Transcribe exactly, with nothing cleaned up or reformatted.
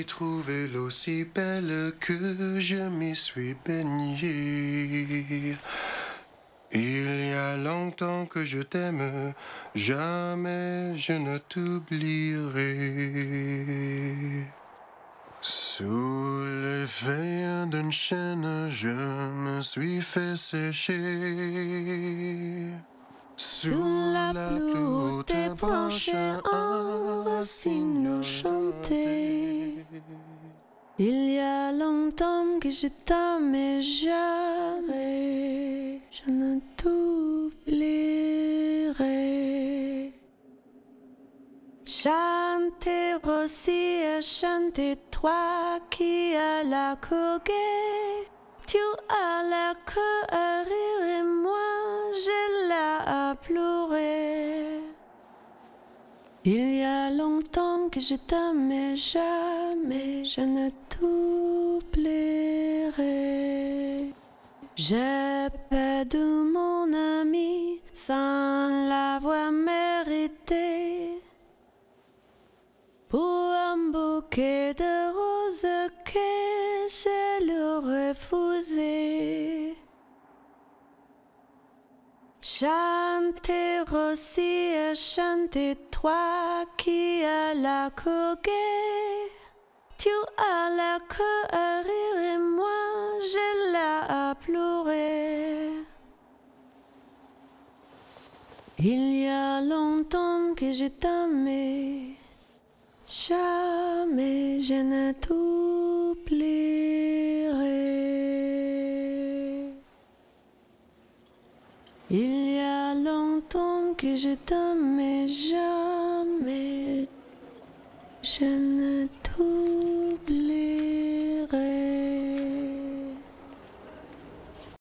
Trouvé l'eau si belle que je m'y suis baigné. Il y a longtemps que je t'aime, jamais je ne t'oublierai. Sous l'effet d'une chaîne, je me suis fait sécher. Sous la pluie, tes branches en racines chantaient. Il y a longtemps que je t'aime et jamais je ne t'oublierai. Chantez aussi et chantez toi qui as la coquette. Tu as la queue à rire et moi j'ai la à pleurer. Il y a longtemps que je t'aime et jamais je ne t'oublierai. J'ai perdu mon ami sans l'avoir mérité. Pour un bouquet de roses que je lui refusé. Chantez aussi et chantez toi qui as la coquette. Tu as la queue à rire et moi j'ai la à pleurer. Il y a longtemps que je t'aimais, jamais je ne t'oublierai. Il y a longtemps que je t'aimais, jamais je ne